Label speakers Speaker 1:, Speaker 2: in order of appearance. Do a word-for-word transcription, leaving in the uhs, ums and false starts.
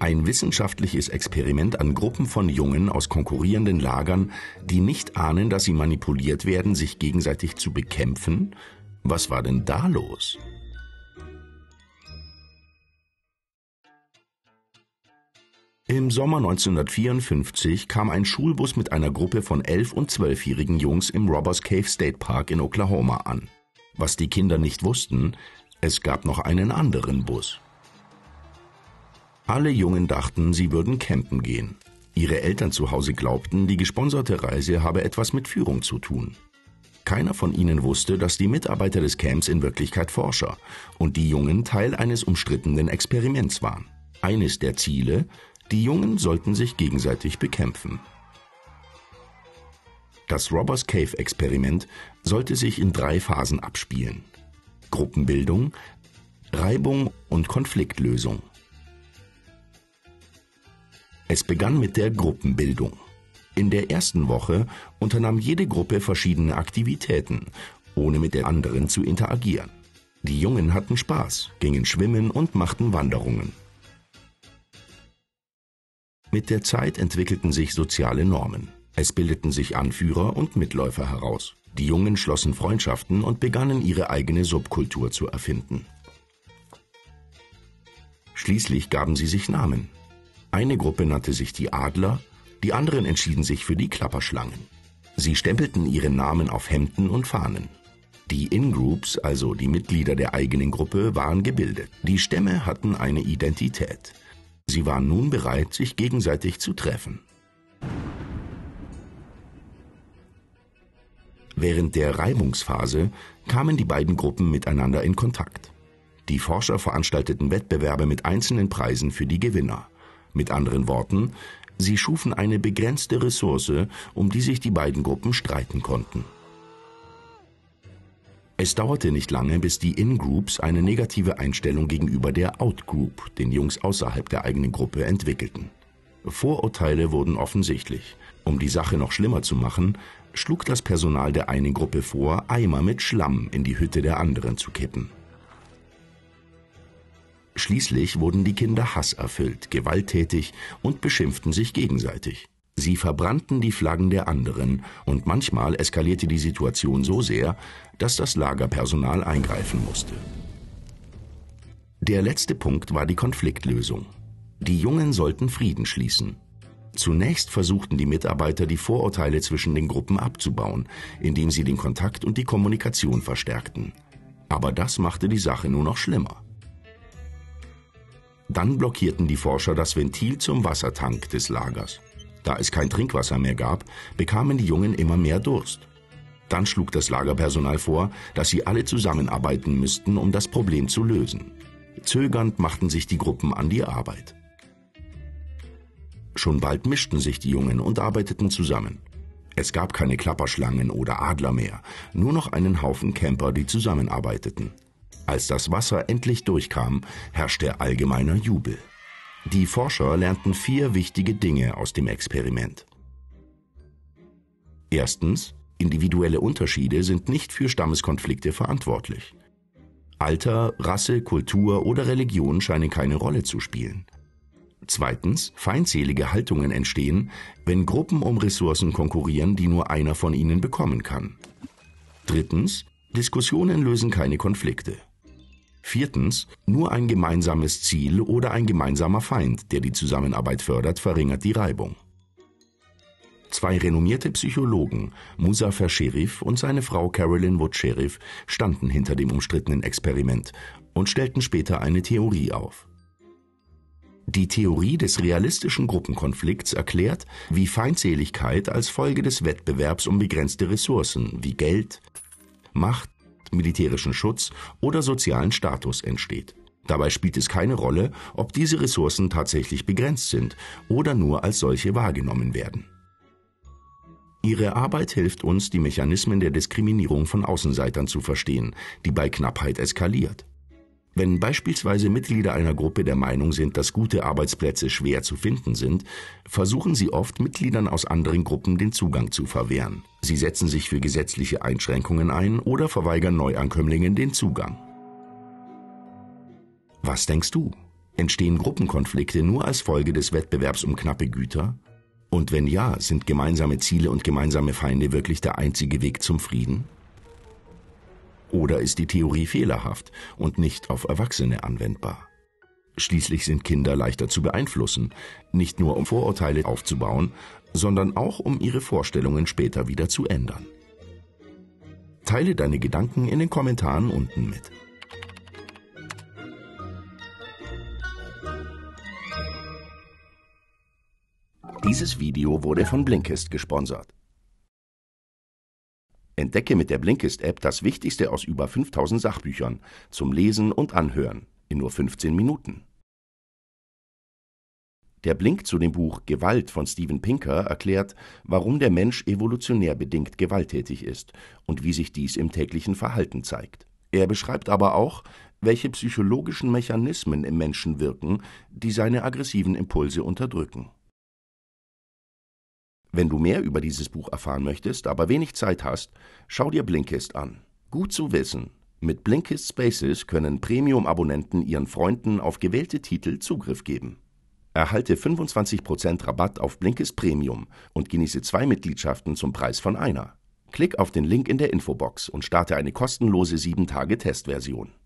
Speaker 1: Ein wissenschaftliches Experiment an Gruppen von Jungen aus konkurrierenden Lagern, die nicht ahnen, dass sie manipuliert werden, sich gegenseitig zu bekämpfen? Was war denn da los? Im Sommer neunzehnhundertvierundfünfzig kam ein Schulbus mit einer Gruppe von elf- und zwölfjährigen Jungs im Robbers Cave State Park in Oklahoma an. Was die Kinder nicht wussten, es gab noch einen anderen Bus. Alle Jungen dachten, sie würden campen gehen. Ihre Eltern zu Hause glaubten, die gesponserte Reise habe etwas mit Führung zu tun. Keiner von ihnen wusste, dass die Mitarbeiter des Camps in Wirklichkeit Forscher und die Jungen Teil eines umstrittenen Experiments waren. Eines der Ziele: die Jungen sollten sich gegenseitig bekämpfen. Das Robbers Cave Experiment sollte sich in drei Phasen abspielen: Gruppenbildung, Reibung und Konfliktlösung. Es begann mit der Gruppenbildung. In der ersten Woche unternahm jede Gruppe verschiedene Aktivitäten, ohne mit der anderen zu interagieren. Die Jungen hatten Spaß, gingen schwimmen und machten Wanderungen. Mit der Zeit entwickelten sich soziale Normen. Es bildeten sich Anführer und Mitläufer heraus. Die Jungen schlossen Freundschaften und begannen, ihre eigene Subkultur zu erfinden. Schließlich gaben sie sich Namen. Eine Gruppe nannte sich die Adler, die anderen entschieden sich für die Klapperschlangen. Sie stempelten ihre Namen auf Hemden und Fahnen. Die In-Groups, also die Mitglieder der eigenen Gruppe, waren gebildet. Die Stämme hatten eine Identität. Sie waren nun bereit, sich gegenseitig zu treffen. Während der Reibungsphase kamen die beiden Gruppen miteinander in Kontakt. Die Forscher veranstalteten Wettbewerbe mit einzelnen Preisen für die Gewinner. Mit anderen Worten, sie schufen eine begrenzte Ressource, um die sich die beiden Gruppen streiten konnten. Es dauerte nicht lange, bis die In-Groups eine negative Einstellung gegenüber der Out-Group, den Jungs außerhalb der eigenen Gruppe, entwickelten. Vorurteile wurden offensichtlich. Um die Sache noch schlimmer zu machen, schlug das Personal der einen Gruppe vor, Eimer mit Schlamm in die Hütte der anderen zu kippen. Schließlich wurden die Kinder hasserfüllt, gewalttätig und beschimpften sich gegenseitig. Sie verbrannten die Flaggen der anderen und manchmal eskalierte die Situation so sehr, dass das Lagerpersonal eingreifen musste. Der letzte Punkt war die Konfliktlösung. Die Jungen sollten Frieden schließen. Zunächst versuchten die Mitarbeiter, die Vorurteile zwischen den Gruppen abzubauen, indem sie den Kontakt und die Kommunikation verstärkten. Aber das machte die Sache nur noch schlimmer. Dann blockierten die Forscher das Ventil zum Wassertank des Lagers. Da es kein Trinkwasser mehr gab, bekamen die Jungen immer mehr Durst. Dann schlug das Lagerpersonal vor, dass sie alle zusammenarbeiten müssten, um das Problem zu lösen. Zögernd machten sich die Gruppen an die Arbeit. Schon bald mischten sich die Jungen und arbeiteten zusammen. Es gab keine Klapperschlangen oder Adler mehr, nur noch einen Haufen Camper, die zusammenarbeiteten. Als das Wasser endlich durchkam, herrschte allgemeiner Jubel. Die Forscher lernten vier wichtige Dinge aus dem Experiment. Erstens: Individuelle Unterschiede sind nicht für Stammeskonflikte verantwortlich. Alter, Rasse, Kultur oder Religion scheinen keine Rolle zu spielen. Zweitens: Feindselige Haltungen entstehen, wenn Gruppen um Ressourcen konkurrieren, die nur einer von ihnen bekommen kann. Drittens: Diskussionen lösen keine Konflikte. Viertens: Nur ein gemeinsames Ziel oder ein gemeinsamer Feind, der die Zusammenarbeit fördert, verringert die Reibung. Zwei renommierte Psychologen, Muzaffer Sherif und seine Frau Carolyn Wood Sherif, standen hinter dem umstrittenen Experiment und stellten später eine Theorie auf. Die Theorie des realistischen Gruppenkonflikts erklärt, wie Feindseligkeit als Folge des Wettbewerbs um begrenzte Ressourcen wie Geld, Macht, militärischen Schutz oder sozialen Status entsteht. Dabei spielt es keine Rolle, ob diese Ressourcen tatsächlich begrenzt sind oder nur als solche wahrgenommen werden. Ihre Arbeit hilft uns, die Mechanismen der Diskriminierung von Außenseitern zu verstehen, die bei Knappheit eskaliert. Wenn beispielsweise Mitglieder einer Gruppe der Meinung sind, dass gute Arbeitsplätze schwer zu finden sind, versuchen sie oft, Mitgliedern aus anderen Gruppen den Zugang zu verwehren. Sie setzen sich für gesetzliche Einschränkungen ein oder verweigern Neuankömmlingen den Zugang. Was denkst du? Entstehen Gruppenkonflikte nur als Folge des Wettbewerbs um knappe Güter? Und wenn ja, sind gemeinsame Ziele und gemeinsame Feinde wirklich der einzige Weg zum Frieden? Oder ist die Theorie fehlerhaft und nicht auf Erwachsene anwendbar? Schließlich sind Kinder leichter zu beeinflussen, nicht nur um Vorurteile aufzubauen, sondern auch um ihre Vorstellungen später wieder zu ändern. Teile deine Gedanken in den Kommentaren unten mit. Dieses Video wurde von Blinkist gesponsert. Entdecke mit der Blinkist-App das Wichtigste aus über fünftausend Sachbüchern zum Lesen und Anhören in nur fünfzehn Minuten. Der Blink zu dem Buch Gewalt von Steven Pinker erklärt, warum der Mensch evolutionär bedingt gewalttätig ist und wie sich dies im täglichen Verhalten zeigt. Er beschreibt aber auch, welche psychologischen Mechanismen im Menschen wirken, die seine aggressiven Impulse unterdrücken. Wenn du mehr über dieses Buch erfahren möchtest, aber wenig Zeit hast, schau dir Blinkist an. Gut zu wissen: Mit Blinkist Spaces können Premium-Abonnenten ihren Freunden auf gewählte Titel Zugriff geben. Erhalte fünfundzwanzig Prozent Rabatt auf Blinkist Premium und genieße zwei Mitgliedschaften zum Preis von einer. Klick auf den Link in der Infobox und starte eine kostenlose sieben Tage Testversion.